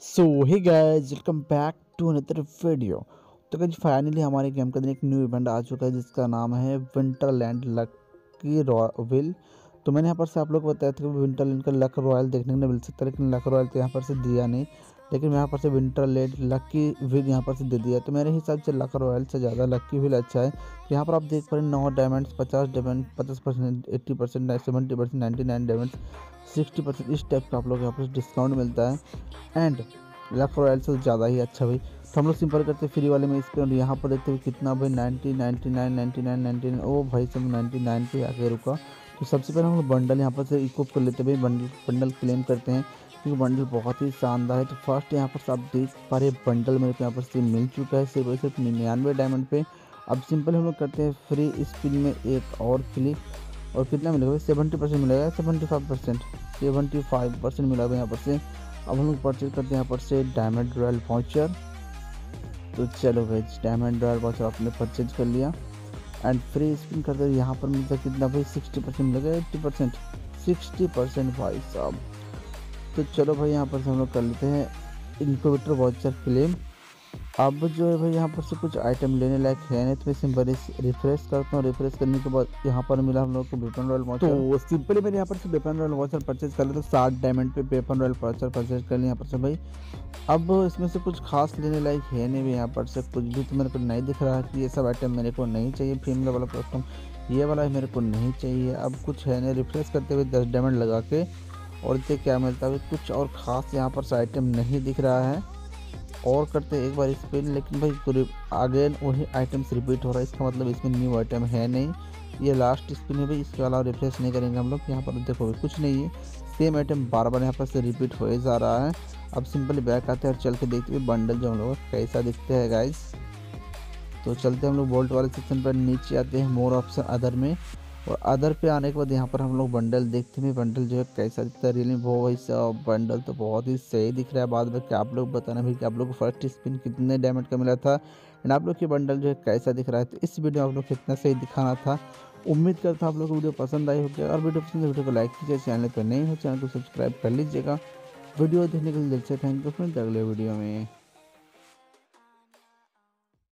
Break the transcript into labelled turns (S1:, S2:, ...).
S1: So hey guys, welcome back to another video. तो guys finally हमारे game के अंदर एक न्यू इवेंट आ चुका है जिसका नाम है विंटरलैंड लकी रॉयल। तो मैंने यहाँ पर से आप लोग को बताया था कि विंटरलैंड का लक रॉयल देखने को नहीं मिल सकता, लेकिन लक रॉयल तो यहाँ पर से दिया नहीं, लेकिन यहाँ पर से विंटरलैंड लकी व्हील यहाँ पर से दे दिया। तो मेरे हिसाब से लक रॉयल से ज़्यादा लकी व्हील अच्छा है। तो यहाँ पर आप देख पा रहे हैं 9 डायमंड्स, 50 डायमंड, 50%, 80%, 70%, 99 डायमंड्स, 60%, इस टाइप का आप लोग यहाँ पर डिस्काउंट मिलता है। एंड लक रॉयल से ज़्यादा ही अच्छा भाई। तो हम लोग सिंपल करते फ्री वाले में इस पर, और यहाँ पर देखते हुए कितना भाई 90, 99, 99, 99, ओ भाई सब 99 पे आके रुका। तो सबसे पहले हम लोग बंडल यहाँ पर से इक्विप कर लेते हैं भाई, बंडल क्लेम करते हैं क्योंकि बंडल बहुत ही शानदार है। तो फर्स्ट यहाँ पर से आप देख पा रहे बंडल मेरे को यहाँ पर से मिल चुका है सिर्फ 99 डायमंड पे। अब सिंपल हम लोग करते हैं फ्री स्पिन में एक और क्लिक, और कितना मिलेगा भाई 70% मिलेगा, 75% मिला भाई यहाँ पर से। अब हम लोग परचेज करते हैं यहाँ पर से डायमंड रॉयल वाउचर। तो चलो भाई डायमंड रॉयल वाउचर आपने परचेज कर लिया एंड फ्री स्पिन करते हैं। यहाँ पर मिलता है कितना भाई 60% मिलेगा, 80%, 60% भाई साहब। तो चलो भाई यहाँ पर से हम लोग कर लेते हैं इनक्यूबेटर वाउचर क्लेम। अब जो है भाई यहाँ पर से कुछ आइटम लेने लायक है नहीं, तो मैं सिंपल रिफ्रेश करता हूँ। रिफ्रेश करने के बाद यहाँ पर मिला हम लोग को वेपन रॉयल वाउचर। तो सिंपली मैंने यहाँ पर से वेपन रॉयल वाउचर परचेज कर लिया। तो 60 डायमंड पे वेपन रॉयल वाउचर परचेज कर लिया यहाँ पर से भाई। अब इसमें से कुछ खास लेने लायक है नहीं भाई, यहाँ पर से कुछ भी तो मेरे को नहीं दिख रहा कि ये सब आइटम मेरे को नहीं चाहिए। फीमेल वाला कस्टम ये वाला मेरे को नहीं चाहिए। अब कुछ है नहीं, रिफ्रेश करते हुए 10 डायमंड लगा के और देखते क्या मिलता है। कुछ और ख़ास यहाँ पर से आइटम नहीं दिख रहा है। और करते हैं एक बार स्पिन, लेकिन भाई आगे वही आइटम्स रिपीट हो रहा है, इसका मतलब इसमें न्यू आइटम है नहीं। ये लास्ट स्पिन है भाई, इसके अलावा रिफ्रेश नहीं करेंगे हम लोग। यहाँ पर देखो कुछ नहीं है, सेम आइटम बार बार यहाँ पर से रिपीट हो जा रहा है। अब सिंपली बैक आते हैं और चल के देखते हुए बंडल जो हम लोग कैसा दिखते हैं गाइस। तो चलते हम लोग बोल्ट वाले सेक्शन पर, नीचे आते हैं मोर ऑप्शन अदर में, और अदर पे आने के बाद यहाँ पर हम लोग बंडल देखते हैं। बंडल जो है कैसा दिखता है रियली, वो भाई साहब बंडल तो बहुत ही सही दिख रहा है। बाद में क्या आप लोग बताना भाई कि आप लोग को फर्स्ट स्पिन कितने डायमंड का मिला था एंड आप लोग के बंडल जो है कैसा दिख रहा है। तो इस वीडियो में आप लोग कितना सही दिखाना था। उम्मीद करता हूँ आप लोग को वीडियो पसंद आई होगी। और वीडियो पसंद है वीडियो को लाइक कीजिए, चैनल पर नहीं हो चैनल को सब्सक्राइब कर लीजिएगा। वीडियो देखने के लिए दिल से थैंक यू, फिर अगले वीडियो में।